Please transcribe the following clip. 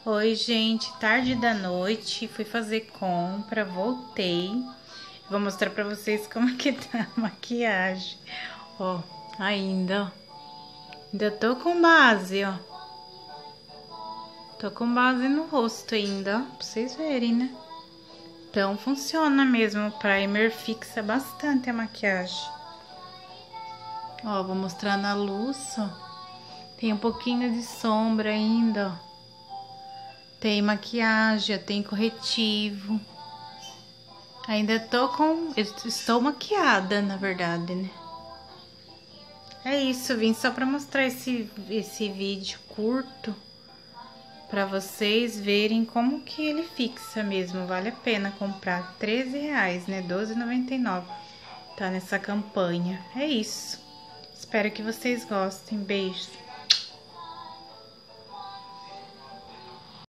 Oi, gente, tarde da noite, fui fazer compra, voltei. Vou mostrar pra vocês como que tá a maquiagem. Ó, ainda tô com base, ó. Tô com base no rosto ainda, ó, pra vocês verem, né? Então funciona mesmo, o primer fixa bastante a maquiagem. Ó, vou mostrar na luz, ó. Tem um pouquinho de sombra ainda, ó. Tem maquiagem, tem corretivo. Ainda estou maquiada, na verdade, né? É isso, vim só pra mostrar esse vídeo curto pra vocês verem como que ele fixa mesmo. Vale a pena comprar, R$13, né? R$12,99. Tá nessa campanha. É isso. Espero que vocês gostem. Beijos.